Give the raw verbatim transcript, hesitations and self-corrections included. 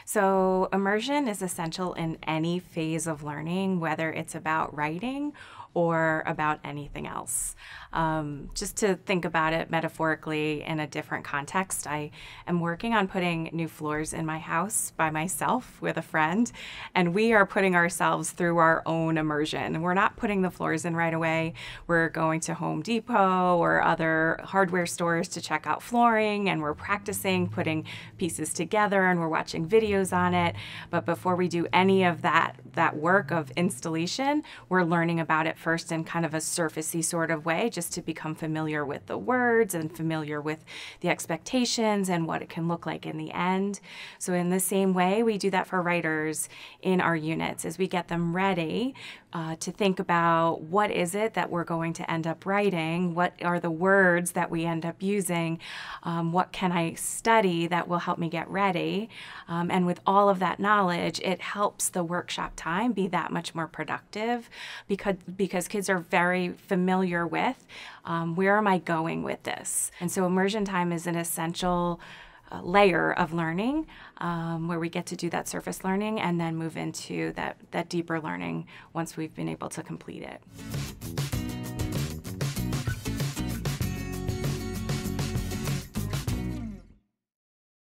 So immersion is essential in any phase of learning, whether it's about writing or about anything else. Um, just to think about it metaphorically in a different context, I am working on putting new floors in my house by myself with a friend, and we are putting ourselves through our own immersion. We're not putting the floors in right away. We're going to Home Depot or other hardware stores to check out flooring, and we're practicing putting pieces together, and we're watching videos on it. But before we do any of that, that work of installation, we're learning about it first in kind of a surfacey sort of way, just to become familiar with the words and familiar with the expectations and what it can look like in the end. So in the same way, we do that for writers in our units as we get them ready uh, to think about what is it that we're going to end up writing, what are the words that we end up using, um, what can I study that will help me get ready. Um, and with all of that knowledge, it helps the workshop time be that much more productive because, because kids are very familiar with um, where am I going with this. And so immersion time is an essential uh, layer of learning um, where we get to do that surface learning and then move into that, that deeper learning once we've been able to complete it.